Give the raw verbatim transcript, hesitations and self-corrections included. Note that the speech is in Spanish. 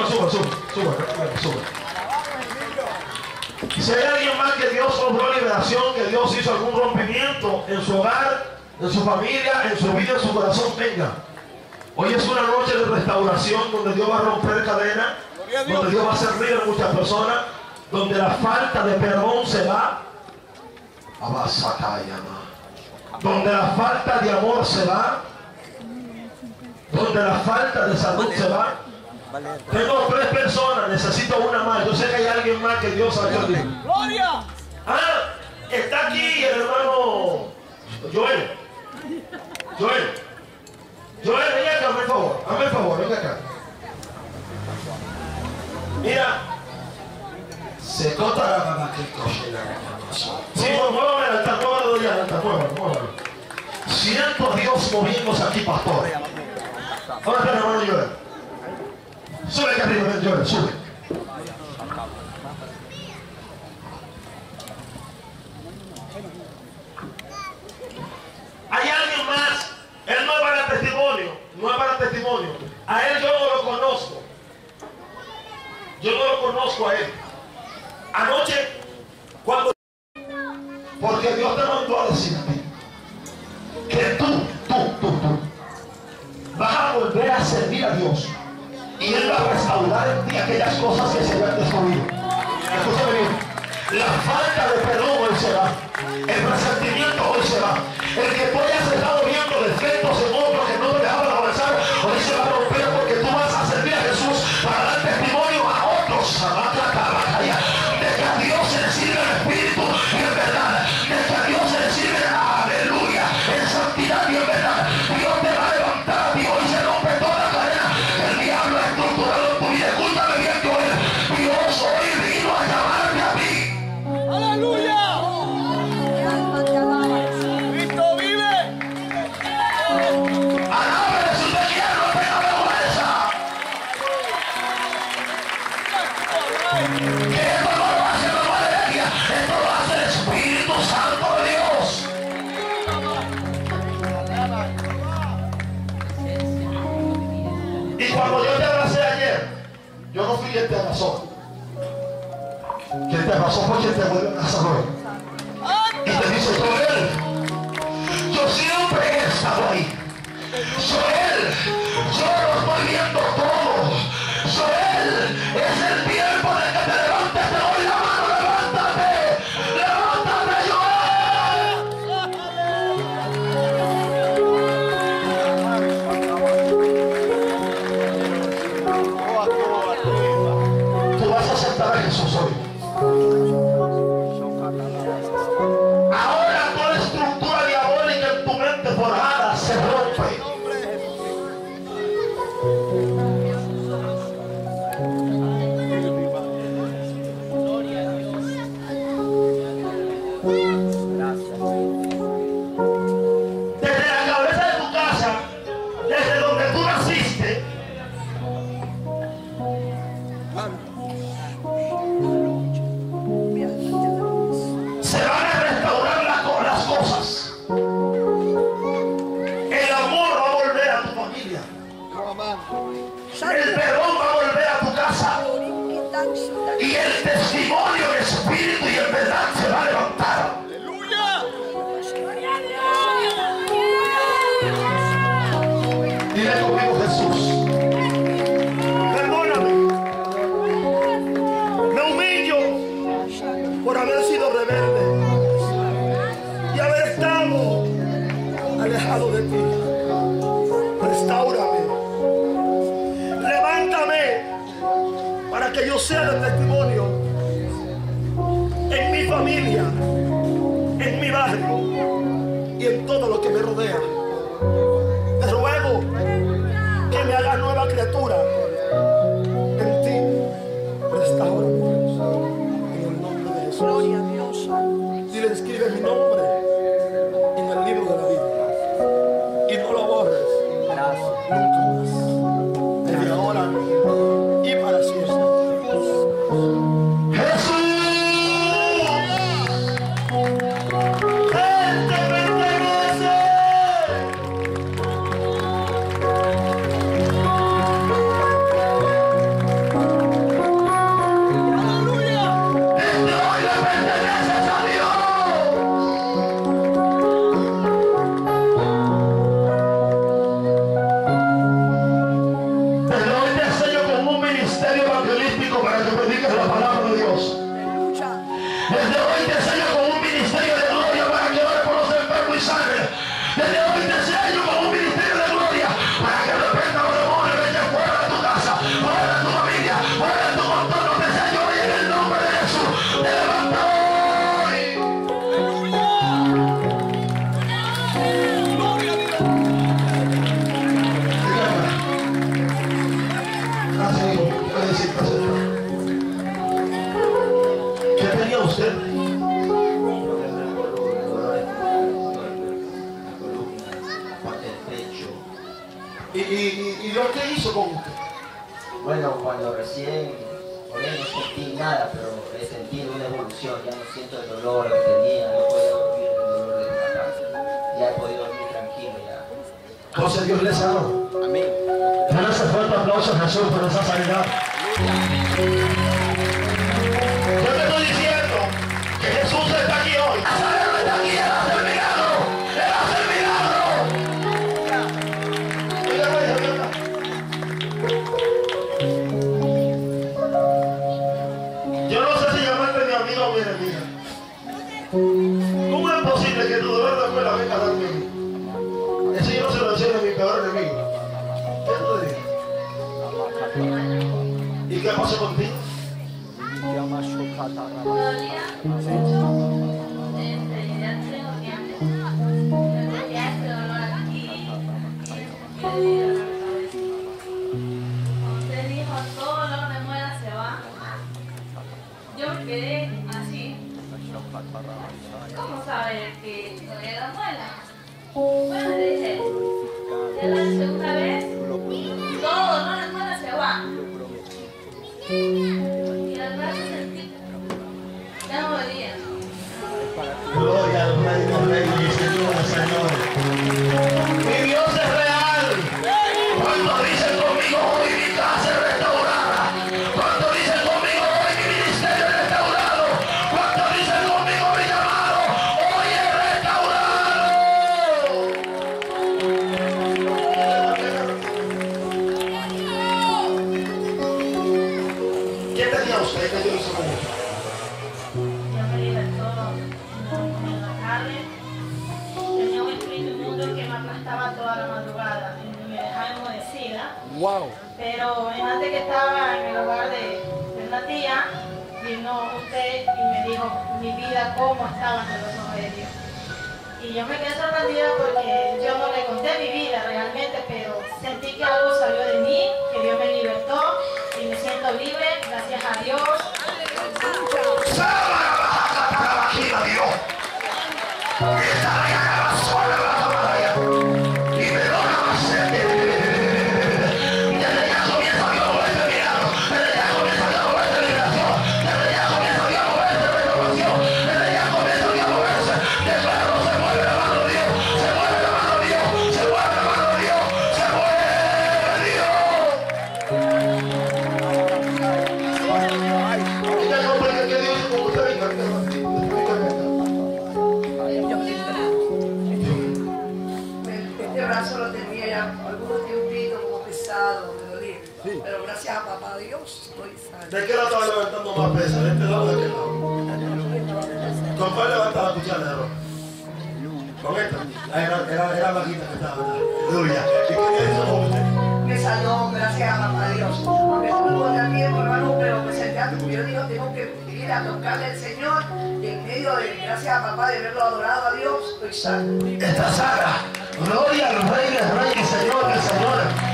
sube, sube, sube, sube. Si hay alguien más que Dios obró liberación, que Dios hizo algún rompimiento en su hogar, en su familia, en su vida, en su corazón, venga. Hoy es una noche de restauración donde Dios va a romper cadenas, donde Dios va a hacer libre a muchas personas, donde la falta de perdón se va, donde la falta de amor se va, donde la falta de salud se va. Tengo tres personas, necesito una más. Yo sé que hay alguien más que Dios ha hecho libre. ¡Gloria! Ah, está aquí el hermano Joel. Joel. Joel, ven acá, hazme el favor. Hazme el favor, ven acá. Mira. Se corta la mamá que coge la mamá. Sí, muévame el altar, muévalo de altar, muévalo, muévalo. Siento a Dios moviéndose aquí, pastor. Ahora está el hermano Joel. Sube acá arriba, Joel, sube. Hay alguien más. Él no es para testimonio, no es para testimonio. A él yo no lo conozco. Yo no lo conozco a él. Anoche, cuando... Porque Dios te mandó a decir a ti que tú, tú, tú, tú vas a volver a servir a Dios. Y Él va a restaurar en ti aquellas cosas que se habían destruido. Escúchame bien. La falta de perdón hoy se va. El resentimiento hoy se va. El que tú hayas estado viendo defectos en otros que no te dejaban avanzar, hoy se va a romper porque tú vas a servir a Jesús para dar testimonio a otros. De que a Dios se le sirve el Espíritu y en verdad. De que a Dios se le sirve, aleluya, en santidad y en verdad. Dios te va a levantar a ti. Hoy se rompe toda la cadena que el diablo ha estructurado en tu vida. Escúchame bien, Joel. Dios hoy vino a llamarte a ti. ¡Aleluya! ¡Cristo vive! Alábele si usted quiere, no tenga vergüenza. Que esto no lo hace la Valeria, esto lo hace el Espíritu Santo de Dios. Y cuando yo te abracé ayer, yo no fui quien te abrazó. Quien te abrazó fue quien te vuelve a abrazar hoy. Y te dice, Joel, yo siempre he estado ahí. Joel, yo lo estoy viendo todo. Joel, es el tiempo de que te levantes. Te doy la mano, levántate. Levántate, Joel. Tú vas a aceptar a Jesús hoy. Ahora toda estructura diabólica en tu mente forjada se rompe. Desde la cabeza de tu casa, desde donde tú naciste, se van a restaurar la- las cosas. El amor va a volver a tu familia. El perdón va a volver a tu casa. Y el testimonio en espíritu y en verdad se va a levantar. ¡Aleluya! Dile conmigo, Jesús, perdóname. Me humillo por haber sido rebelde y haber estado alejado de ti. Restáurame. Levántame para que yo sea de testimonio en mi familia, en mi barrio y en todo lo que me rodea. Te ruego que me hagas nueva criatura en ti. Restáurame en el nombre de Jesús. Gloria a Dios. Dile, escribe mi nombre en el libro de la vida y no lo borres nunca más, desde ahora y para siempre. Jesús, Él te pertenece. palabra de Dios. Desde hoy te enseño con un ministerio de gloria para que ore por los enfermos y sangre. Desde hoy te enseño con un ministerio de gloria para que reprenda los demonios que estén fuera de tu casa, fuera de tu familia, fuera de tu contorno. Te enseño hoy en el nombre de Jesús. Te levanta hoy. ¿Qué tenía usted? ¿Y, y, y lo que hizo con usted? Bueno, cuando recién oré no sentí nada, pero he sentido una evolución. Ya no siento el dolor que tenía, no puedo dormir el dolor de la cabeza. Ya he podido dormir tranquilo ya. Entonces Dios le sanó. Amén. Dale ese fuerte aplauso a Jesús por esa sanidad. Yo te estoy diciendo que Jesús está aquí hoy. Nazareno está aquí, Él hace el milagro. Él hace el milagro. Oiga, oiga, oiga. Yo no sé si llamarte mi amigo o mi enemiga. ¿Cómo es posible que tu dolor de escuela venga a darme a mí? Eso yo no se lo enseño a mi peor enemigo. ¿Qué tú dices? ¿Y qué pasó contigo? Usted dijo, todo lo que muera se va. Yo me quedé así. ¿Cómo sabe que no era muela? Bueno, le dije, ya la segunda vez, todo no la muela se va. Y al brazo sentí, ya no dolía. Gloria al Rey de Reyes, Señor, Señor. Mi Dios es real. Cuando dicen conmigo hoy mi casa es restaurada. Cuando dicen conmigo hoy mi ministerio es restaurado. Cuando dicen conmigo mi llamado hoy es restaurado. ¿Qué tenía usted que yo hice con usted? Ya me libertó en la carne. Tenía un espíritu inmundo que me aplastaba toda la madrugada y me dejaba enmudecida. Wow. Pero en antes que estaba en el hogar de, de una tía, vino usted y me dijo mi vida cómo estaba ante los ojos de Dios. Y yo me quedé sorprendida porque yo no le conté mi vida realmente, pero sentí que algo salió de mí, que Dios me libertó y me siento libre, gracias a Dios. Este brazo lo tenía ya algunos tiempitos como pesado, me dolía. Sí. Pero gracias a papá Dios estoy sana. ¿De qué lado estaba levantando más peso? ¿De este lado o de aquel lado? ¿Con cuál levanta la cuchara de arroz? ¿Con esta? Ah, Era, era, era vaquita que estaba, ¿verdad? Aleluya. ¿Y qué hizo con usted? Me sanó gracias a papá Dios. Aunque estuvo de tiempo, hermano, pero me senté antes, porque yo digo, tengo que ir a tocarle al Señor. Y en medio de, gracias a papá, de haberlo adorado a Dios, estoy sano. Esta saga. Gloria al Rey de Reyes, Señor, Señor.